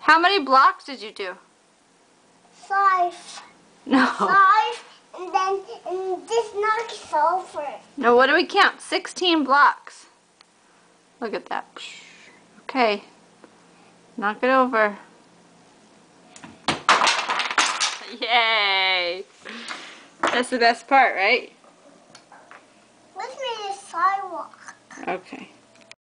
How many blocks did you do? 5. No. 5, and this knock is over. No, what do we count? 16 blocks. Look at that. Okay. Knock it over. Yay! That's the best part, right? Let's make a sidewalk. Okay.